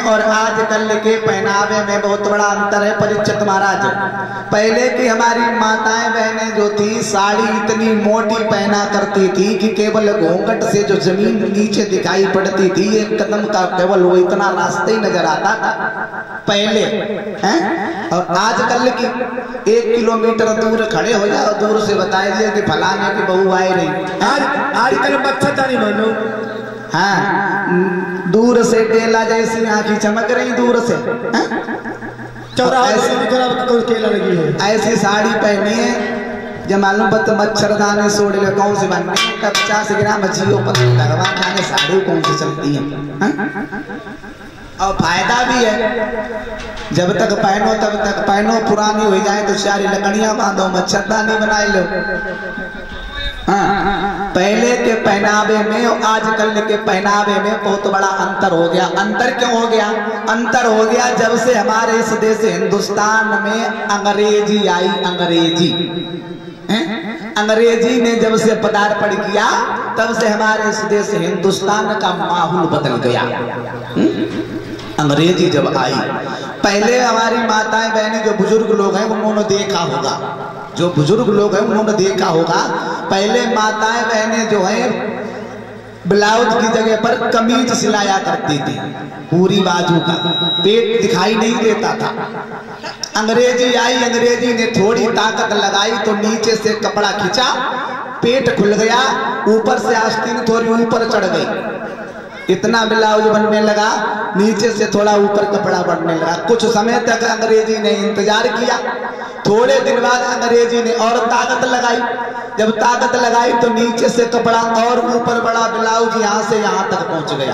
और आजकल के पहनावे में बहुत बड़ा अंतर है परीक्षित महाराज। पहले की हमारी माताएं बहनें जो थी साड़ी इतनी मोटी पहना करती थी कि केवल घूंघट से जो जमीन नीचे दिखाई पड़ती थी, एक कदम का केवल वो इतना रास्ते ही नजर आता था पहले हैं। और आजकल की 1 किलोमीटर दूर खड़े हो जाओ, दूर से बताए दिए कि फलाने की बहू आई रही। आजकल बच्चा नहीं मानो। हाँ, दूर से केला जैसी आंखें चमक रही दूर से। केला लगी है, ऐसी साड़ी पहनी है जब मालूम पत मच्छरदानी सोड़ ले कौन से बनने 50 ग्राम जियो पता भगवान जाने साड़ी कौन सी चलती है। और फायदा भी है, जब तक पहनो तब तक पहनो, पुरानी हो जाए तो सारी लकड़ियां बांधो, मच्छरदानी बनाए लो। हाँ, पहले के पहनावे में और आजकल के पहनावे में बहुत बड़ा अंतर हो गया। अंतर क्यों हो गया? अंतर हो गया जब से हमारे इस देश हिंदुस्तान में अंग्रेजी आई। अंग्रेजी ने जब से पदार्पण किया तब से हमारे इस देश हिंदुस्तान का माहौल बदल गया। अंग्रेजी जब आई, पहले हमारी माताएं बहनें जो बुजुर्ग लोग हैं उन्होंने देखा होगा, जो बुजुर्ग लोग हैं उन्होंने देखा होगा, पहले माताएं बहनें जो हैं ब्लाउज की जगह पर कमीज सिलाया करती थी, पूरी बाजू का, पेट दिखाई नहीं देता था। अंग्रेजी आई, अंग्रेजी ने थोड़ी ताकत लगाई तो नीचे से कपड़ा खींचा, पेट खुल गया, ऊपर से आस्तीन थोड़ी ऊपर चढ़ गई, इतना ब्लाउज बनने लगा, नीचे से थोड़ा ऊपर कपड़ा बढ़ने लगा। कुछ समय तक अंग्रेजी ने इंतजार किया, थोड़े दिन बाद अंग्रेजी ने और ताकत लगाई, जब ताकत लगाई तो नीचे से कपड़ा और ऊपर बढ़ा, ब्लाउज यहाँ से यहाँ तक पहुंच गया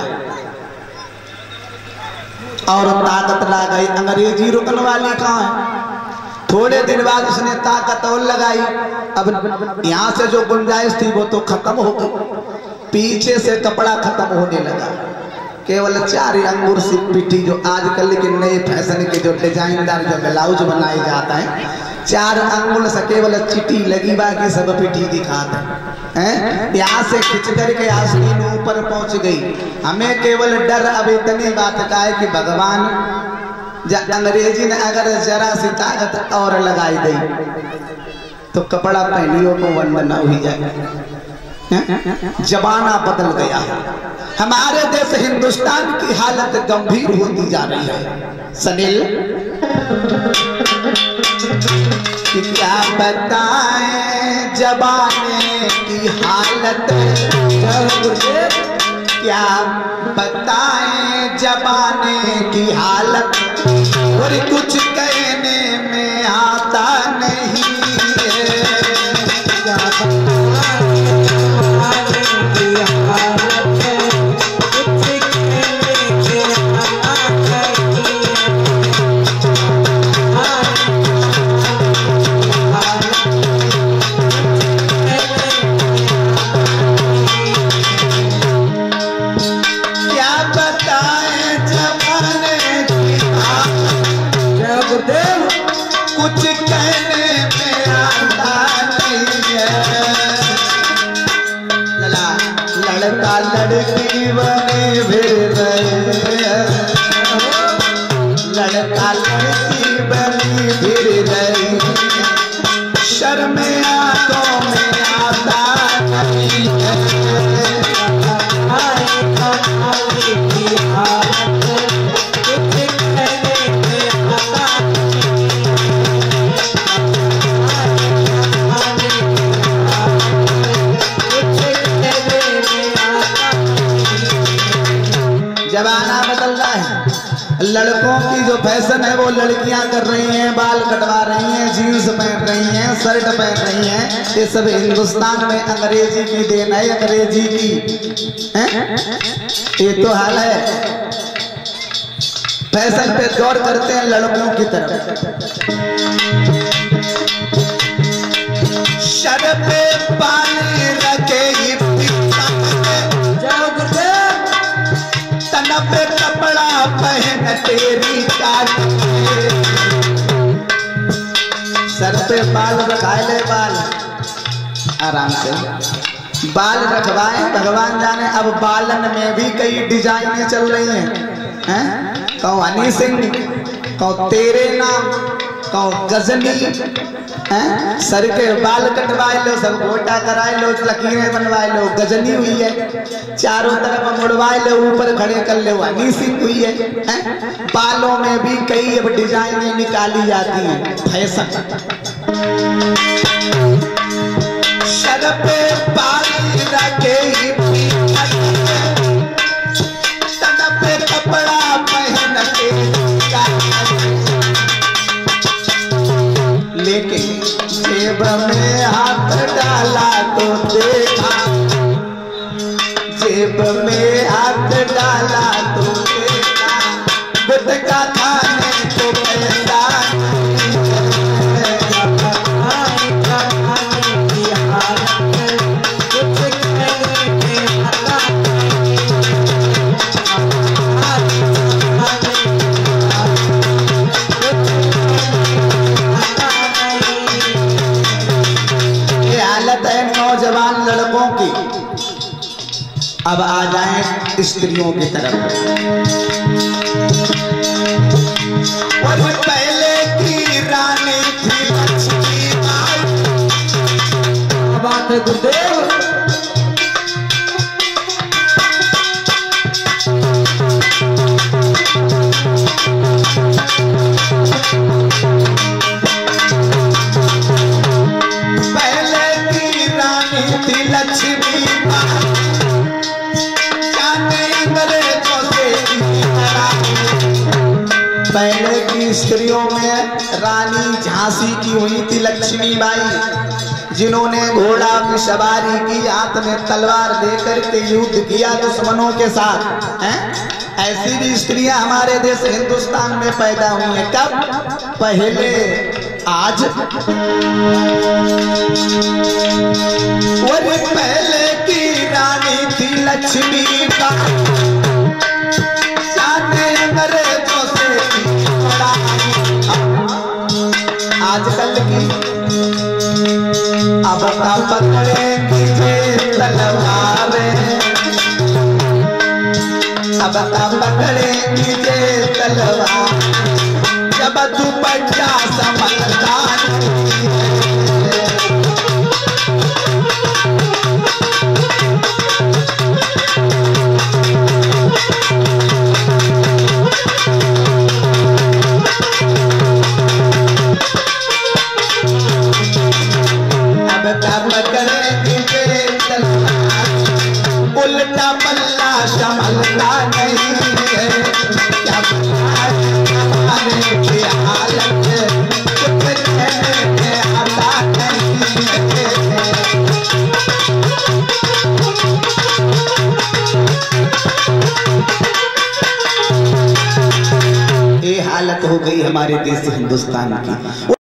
और ताकत ला गई। अंग्रेजी रुकने वाली कहाँ है? थोड़े दिन बाद उसने ताकत और लगाई, अब यहाँ से जो गुंजाइश थी वो तो खत्म हो गई, पीछे से कपड़ा खत्म होने लगा, केवल 4 अंगूर सी पिटी, जो आजकल के नए फैशन के जो डिजाइनदार जो ब्लाउज बनाए जाता है, 4 अंगुल से केवल चिटी लगी, बाकी सब पिटी दिखाते हैं। यहाँ से खिंच करके आस्तीन ऊपर पहुंच गई। हमें केवल डर अब इतनी बात का है कि भगवान अंग्रेजी ने अगर जरा सी ताकत और लगाई दी तो कपड़ा पहनियों को वंदना हुई जाए। जमाना बदल गया, हमारे देश हिंदुस्तान की हालत गंभीर होती जा रही है। सनील क्या बताएं जमाने की हालत, क्या बताएं जमाने की हालत, और कुछ कहने में आता नहीं है। लड़की बने फिर रहे, लड़का लड़की बनी फिर रही, शर्म आंखों में आता नहीं है। जमाना बदल रहा है, लड़कों की जो फैशन है वो लड़कियां कर रही हैं, बाल कटवा रही हैं, जीन्स पहन रही हैं, शर्ट पहन रही हैं, ये सब हिंदुस्तान में अंग्रेजी की देन है, अंग्रेजी की है? ये तो हाल है। फैशन पे गौर करते हैं लड़कों की तरफ, सर पे पानी रखे पे कपड़ा पहन तेरी काट, सर पे बाल रखाए ले, बाल आराम से बाल रखवाए, भगवान जाने अब बालन में भी कई डिजाइनें चल रही हैं। कहो हनी सिंह, कहो तेरे नाम, कहो गजनी, सर के बाल कटवाए लो, सब गोटा कराए लो, लकीरें बनवाए लो, गजनी हुई है। चारों तरफ मुड़वाए लो, ऊपर खड़े कर लो, हनी सिंह हुई है। बालों में भी कई अब डिजाइनें निकाली जाती हैं, फैशन। सर पे बाल रखे ही तन पे कपड़ा पहन के, लेकिन जेब में हाथ डाला तो देखा, जेब में हाथ डाला तो देखा, गुटखा खाने को पैसा नौजवान लड़कों की। अब आ जाएं स्त्रियों की तरफ। पहले की रानी थी लक्ष्मी बाई, बात है गुरुदेव। लक्ष्मी पहले की स्त्रियों में रानी झांसी की हुई थी लक्ष्मीबाई, जिन्होंने घोड़ा की सवारी की, हाथ में तलवार लेकर के युद्ध किया दुश्मनों के साथ। ऐसी भी स्त्रियां हमारे देश हिंदुस्तान में पैदा हुई हैं। कब? पहले। आज वो पहले की रानी थी लक्ष्मी बाई, अंग्रेजों से आजकल की अब पकड़ेंगी तलवारें, अब पकड़ेंगी तलवार, जब दुपट्टा संभलता उल्टा पल्ला संभलता नहीं है, क्या की हालत आता नहीं है। ये हालत हो गई हमारे देश हिंदुस्तान की।